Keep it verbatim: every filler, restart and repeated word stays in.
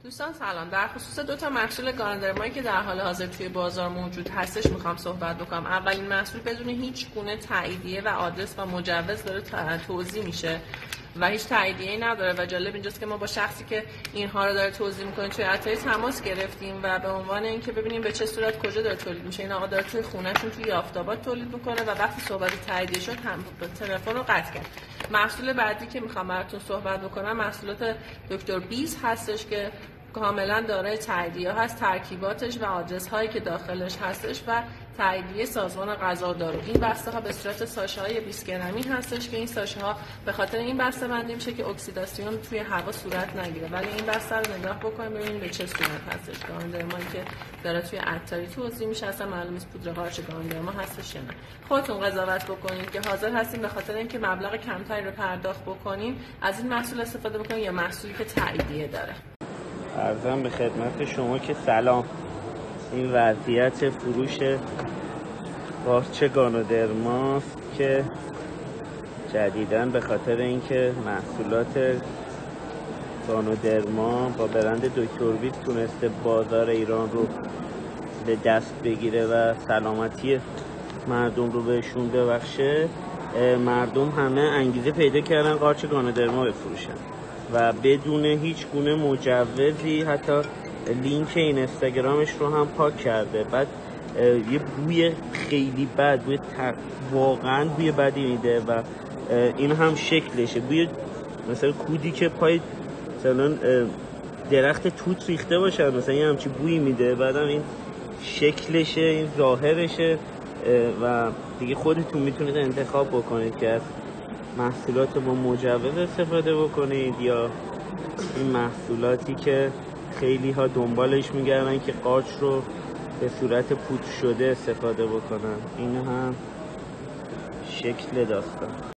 دوستان سلام. در خصوص دو تا محصول گاندرمایی که در حال حاضر توی بازار موجود هستش میخوام صحبت بکنم. اولین محصول بدون هیچ گونه تاییدیه و آدرس و مجوز داره توزیع میشه و هیچ تاییدیه‌ای نداره و جالب اینجاست که ما با شخصی که اینها رو داره توزیع میکنه توی اتاری تماس گرفتیم و به عنوان اینکه ببینیم به چه صورت کجا داره تولید میشه. این آقا داره توی خونه‌شون توی یافت‌آباد تولید میکنه و وقتی صحبت تاییدیه شد هم تلفن رو قطع کرد. محصول بعدی که میخوام براتون صحبت بکنم محصولات دکتر بیز هستش که کاملا دارای تاییدیه هست، ترکیباتش و آدرس هایی که داخلش هستش و تاییدیه سازمان غذا دارو. این بسته ها به صورت ساشه های بیست گرمی هستش که این ساشه ها به خاطر این بسته بندی میشه که اکسیداسیون توی هوا صورت نگیره. ولی این بسته رو نگاه بکنیم ببینیم به چه صورت هستش. گاندرمایی که داره توی عطاری توزیع میشه اصلا معلوم نیست پودر قارچ گاندرما هستش یا نه. خودتون قضاوت بکنید که حاضر هستین به خاطر اینکه مبلغ کمتری رو پرداخت بکنین از این محصول استفاده بکنین یا محصولی که تاییدیه داره. عرضم به خدمت شما که سلام. این وضعیت فروش قارچ گانودرماست که جدیداً به خاطر اینکه محصولات گانودرما با برند دکتر بیز تونسته بازار ایران رو به دست بگیره و سلامتی مردم رو بهشون ببخشه، مردم همه انگیزه پیدا کردن قارچ گانودرما بفروشن و بدون هیچ گونه مجوزی حتی لینک این اینستاگرامش رو هم پاک کرده. بعد یه بوی خیلی بد، بوی تق... واقعا بوی بدی میده و این هم شکلشه، بوی مثلا کودی که پای مثلا درخت توت ریخته باشه مثلا یه همچی بوی میده. بعدم این شکلشه، این ظاهرشه و دیگه خودتون میتونید انتخاب بکنید که از محصولات با مجوز استفاده بکنید یا این محصولاتی که خیلی ها دنبالش میگردن که قارچ رو به صورت پودر شده استفاده بکنن. این هم شکل داستان.